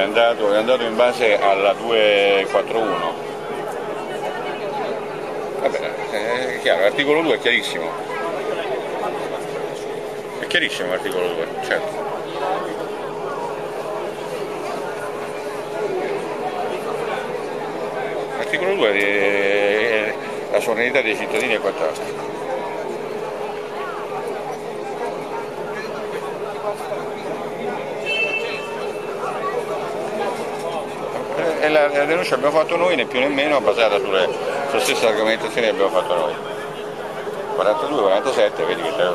andato in base alla 241. Vabbè, è chiaro, l'articolo 2 è chiarissimo. È chiarissimo l'articolo 2, certo. L'articolo 2 è la sovranità dei cittadini e quant'altro. E la denuncia abbiamo fatto noi, né più né meno, basata sulle stesse argomentazioni che abbiamo fatto noi. 42, 47, vedi che c'è.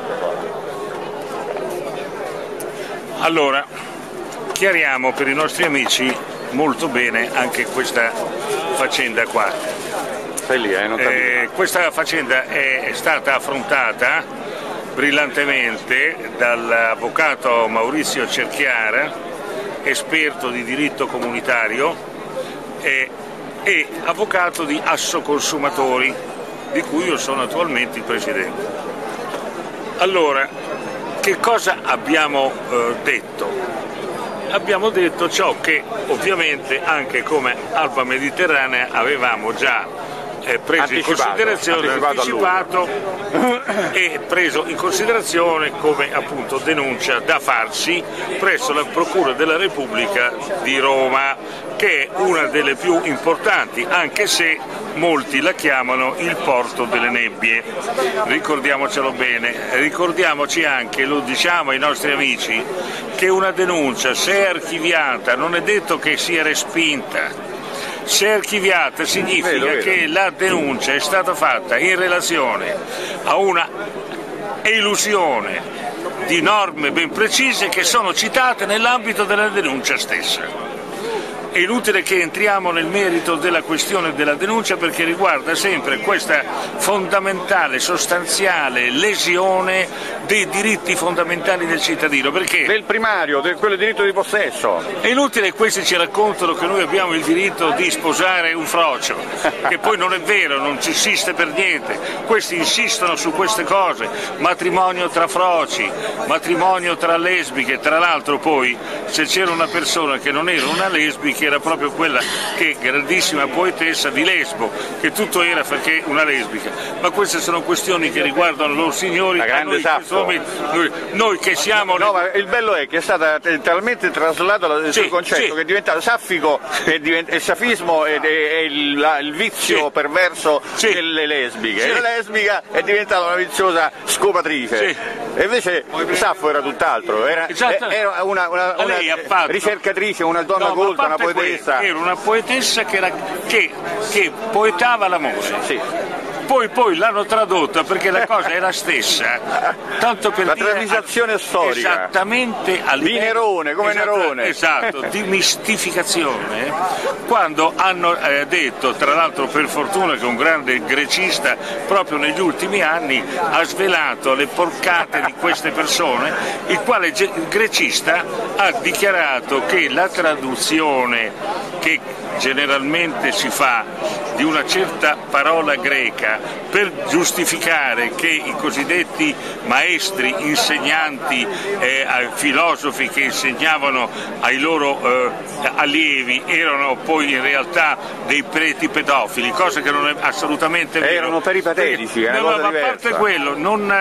Allora, chiariamo per i nostri amici molto bene anche questa faccenda qua. Stai lì, non questa faccenda è stata affrontata brillantemente dall'avvocato Maurizio Cerchiara, esperto di diritto comunitario e avvocato di Assoconsumatori, di cui io sono attualmente il presidente. Allora, che cosa abbiamo detto? Abbiamo detto ciò che ovviamente anche come Alba Mediterranea avevamo già preso in considerazione, anticipato e preso in considerazione come appunto denuncia da farsi presso la Procura della Repubblica di Roma, che è una delle più importanti, anche se molti la chiamano il porto delle nebbie. Ricordiamocelo bene, ricordiamoci anche, lo diciamo ai nostri amici, che una denuncia, se è archiviata, non è detto che sia respinta. Se è archiviata significa che la denuncia è stata fatta in relazione a una elusione di norme ben precise che sono citate nell'ambito della denuncia stessa. È inutile che entriamo nel merito della questione della denuncia, perché riguarda sempre questa fondamentale, sostanziale lesione dei diritti fondamentali del cittadino. Perché del primario, quello diritto di possesso. È inutile che questi ci raccontano che noi abbiamo il diritto di sposare un frocio, che poi non è vero, non ci insiste per niente. Questi insistono su queste cose, matrimonio tra froci, matrimonio tra lesbiche. Tra l'altro poi, se c'era una persona che non era una lesbica, era proprio quella che è grandissima poetessa di Lesbo, che tutto era perché una lesbica. Ma queste sono questioni che riguardano loro signori, la grande noi che siamo... No, ma il bello è che è stata talmente traslato il suo concetto che è diventato saffico, il safismo è il vizio perverso delle lesbiche. La lesbica è diventata una viziosa scopatrice. E invece Saffo era tutt'altro, era una ricercatrice, una donna colta, una poetessa. Era una poetessa che poetava l'amore. Poi l'hanno tradotta perché la cosa è la stessa, tanto per la dire travisazione storica, esattamente di Nerone, come Nerone, esatto, di mistificazione, quando hanno detto, tra l'altro per fortuna che un grande grecista proprio negli ultimi anni ha svelato le porcate di queste persone, il quale grecista ha dichiarato che la traduzione che generalmente si fa di una certa parola greca per giustificare che i cosiddetti maestri, insegnanti, filosofi che insegnavano ai loro allievi erano poi in realtà dei preti pedofili, cosa che non è assolutamente vero. Erano peripatetici, è una cosa ma a diversa. parte quello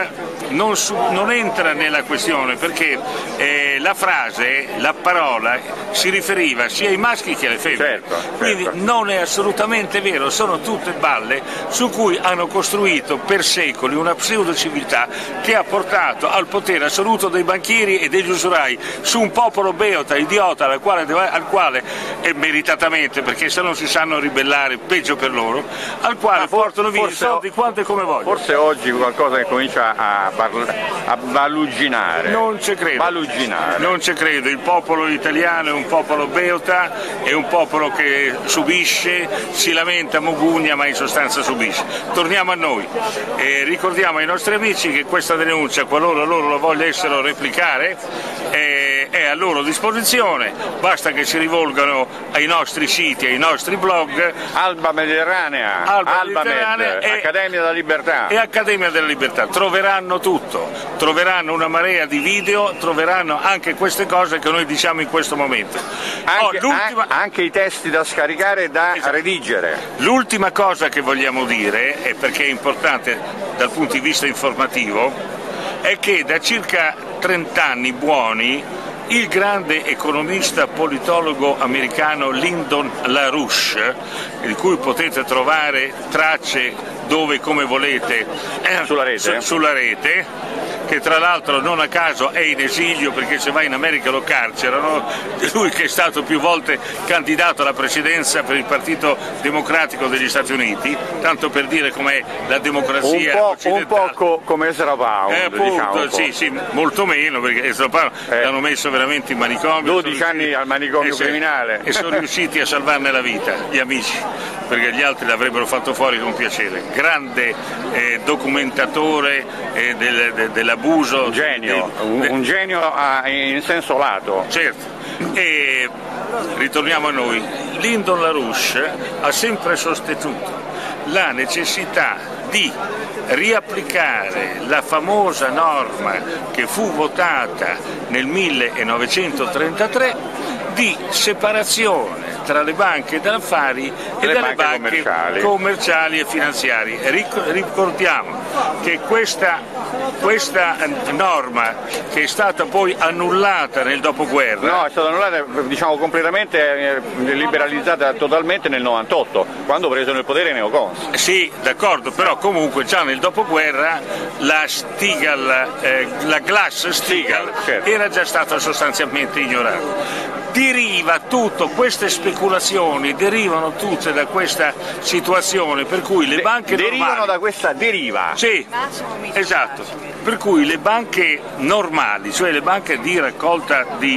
non entra nella questione, perché la frase, la parola si riferiva sia ai maschi che alle femmine. Quindi non è assolutamente vero, sono tutte balle su cui hanno costruito per secoli una pseudo-civiltà che ha portato al potere assoluto dei banchieri e degli usurai su un popolo beota, idiota, al quale e meritatamente, perché se non si sanno ribellare peggio per loro, al quale portano via i soldi quanto e come vogliono. Forse oggi qualcosa che comincia a baluginare. Non ci credo. Non ci credo, il popolo italiano è un popolo beota, è un popolo che subisce, si lamenta, mogugna, ma in sostanza subisce. Torniamo a noi e ricordiamo ai nostri amici che questa denuncia, qualora loro la vogliano replicare, è a loro disposizione, basta che si rivolgano ai nostri siti, ai nostri blog. Alba Mediterranea, Accademia della Libertà. E Accademia della Libertà, troveranno tutto, troveranno una marea di video, troveranno anche queste cose che noi diciamo in questo momento. Anche i testi da scaricare e da redigere. L'ultima cosa che vogliamo dire, e perché è importante dal punto di vista informativo, è che da circa 30 anni buoni il grande economista politologo americano Lyndon LaRouche, di cui potete trovare tracce dove come volete sulla rete, che tra l'altro non a caso è in esilio perché se va in America lo carcerano, lui che è stato più volte candidato alla presidenza per il Partito Democratico degli Stati Uniti, tanto per dire com'è la democrazia occidentale. Un po' come Ezra Pound, diciamo. Sì, molto meno, perché Ezra Pound l'hanno messo veramente in manicomio. 12 anni al manicomio criminale. E sono riusciti a salvarne la vita, gli amici, perché gli altri l'avrebbero fatto fuori con piacere. Grande documentatore dell'abuso. Un genio in senso lato. Certo. E ritorniamo a noi. Lyndon LaRouche ha sempre sostenuto la necessità di riapplicare la famosa norma che fu votata nel 1933 di separazione tra le banche d'affari e delle banche commerciali e finanziarie. Ricordiamo che questa norma, che è stata poi annullata nel dopoguerra... No, è stata annullata, diciamo, completamente liberalizzata totalmente nel 98, quando presero il potere i neocons. Sì, d'accordo, però comunque già nel dopoguerra la Glass-Steagall certo, era già stata sostanzialmente ignorata. Deriva tutto, queste speculazioni derivano tutte da questa situazione per cui le banche derivano da questa deriva. Sì, esatto, per cui le banche normali, cioè le banche di raccolta di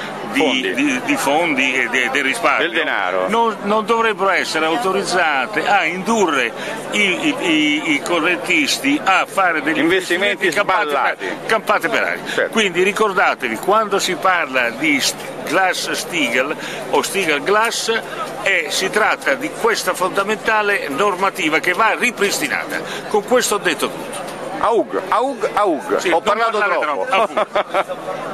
fondi e del risparmio, del denaro, non dovrebbero essere autorizzate a indurre i correntisti a fare degli investimenti campate per aria. Certo. Quindi ricordatevi, quando si parla di Glass-Steagall o Steagall-Glass, si tratta di questa fondamentale normativa che va ripristinata. Con questo ho detto tutto. Aug. Sì, Ho parlato troppo.